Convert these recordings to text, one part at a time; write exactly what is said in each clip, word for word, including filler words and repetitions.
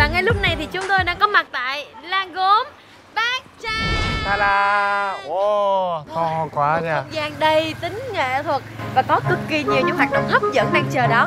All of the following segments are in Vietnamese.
Và ngay lúc này thì chúng tôi đang có mặt tại làng gốm Bát Tràng. Ta-da! Wow, to quá nha. Không gian đầy tính nghệ thuật và có cực kỳ nhiều những hoạt động hấp dẫn đang chờ đón.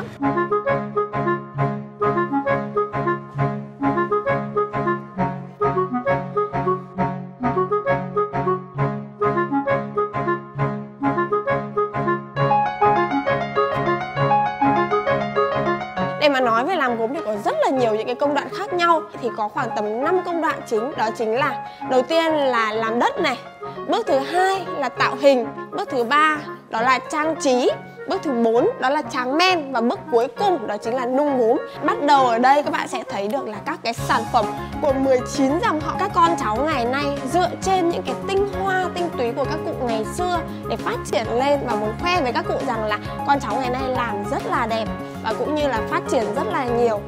Để mà nói về làm gốm thì có rất là nhiều những cái công đoạn khác nhau. Thì có khoảng tầm năm công đoạn chính. Đó chính là đầu tiên là làm đất này, bước thứ hai là tạo hình, bước thứ ba đó là trang trí, bước thứ bốn đó là tráng men, và bước cuối cùng đó chính là nung gốm. Bắt đầu ở đây các bạn sẽ thấy được là các cái sản phẩm của mười chín dòng họ. Các con cháu ngày nay dựa trên những cái tinh hoa tinh túy của các cụ ngày xưa để phát triển lên, và muốn khoe với các cụ rằng là con cháu ngày nay làm rất là đẹp và cũng như là phát triển rất là nhiều.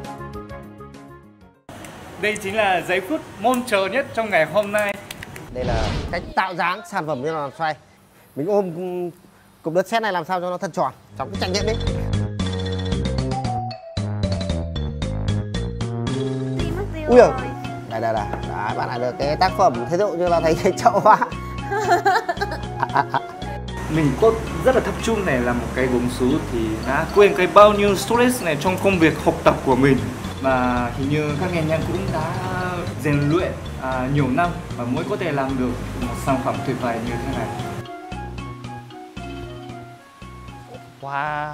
Đây chính là giây phút mong chờ nhất trong ngày hôm nay. Đây là cách tạo dáng sản phẩm như là làm xoay. Mình ôm cục đất sét này làm sao cho nó thật tròn. Cháu cũng trải nghiệm đi. Ui giời. Đây đây đây. Đấy, bạn lại được cái tác phẩm thế dụ như là thấy thấy chậu quá. Mình có rất là tập trung này là một cái gốm sứ thì đã quên cái bao nhiêu stress này trong công việc học tập của mình. Và hình như các nghệ nhân cũng đã rèn luyện à, nhiều năm và mới có thể làm được một sản phẩm tuyệt vời như thế này. Wow.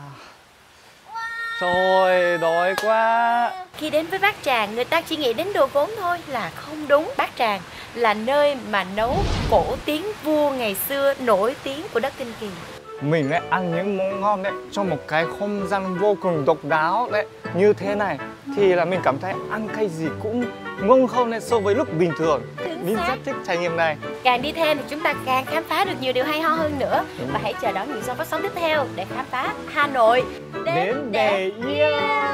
Trời, đói quá. Khi đến với Bát Tràng, người ta chỉ nghĩ đến đồ gốm thôi là không đúng. Bát Tràng là nơi mà nấu cổ tiếng vua ngày xưa nổi tiếng của đất Kinh Kỳ. Mình lại ăn những món ngon đấy trong một cái không gian vô cùng độc đáo đấy. Như thế này thì là mình cảm thấy ăn cái gì cũng ngon hơn so với lúc bình thường. Mình rất thích trải nghiệm này. Càng đi thêm thì chúng ta càng khám phá được nhiều điều hay ho hơn nữa. Và hãy chờ đón những số phát sóng tiếp theo để khám phá Hà Nội đến để yêu.